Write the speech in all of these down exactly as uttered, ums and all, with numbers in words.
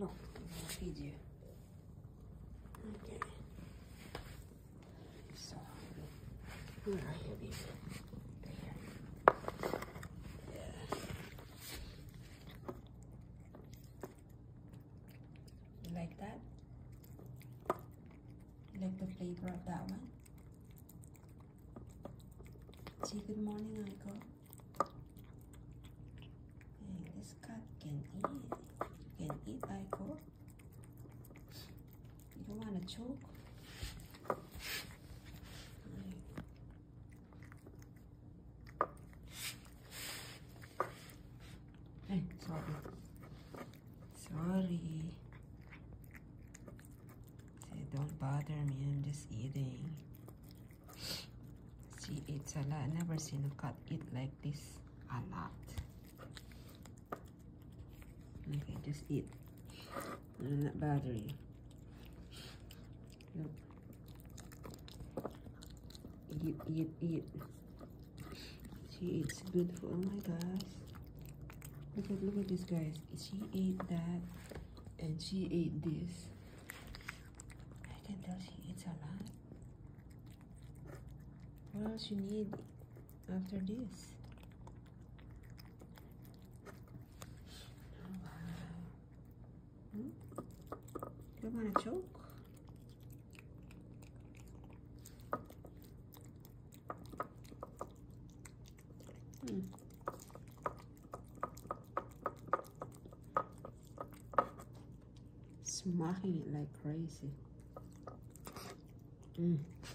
No, I'm gonna feed you. Okay. So, where are you, baby? There. Yeah. You like that? You like the flavor of that one? Say good morning, Aiko. Hey, this cat can eat. Can eat, Aiko. You don't want to choke? Hey, sorry. Sorry. Say, don't bother me. I'm just eating. She eats a lot. I've never seen a cat eat like this. A lot. Okay, just eat. I'm not bothering you. Look. Eat, eat, eat. She eats good food. Oh my gosh. Look at, look at this, guys. She ate that and she ate this. I can tell she eats a lot. What else you need after this? Oh, wow. Hmm? You want to choke? Hmm. Smacking it like crazy. Mm.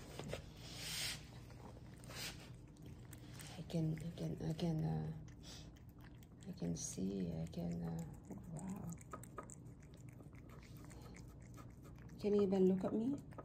I can, I can, I can, uh, I can see, I can, uh, wow. Can you even look at me?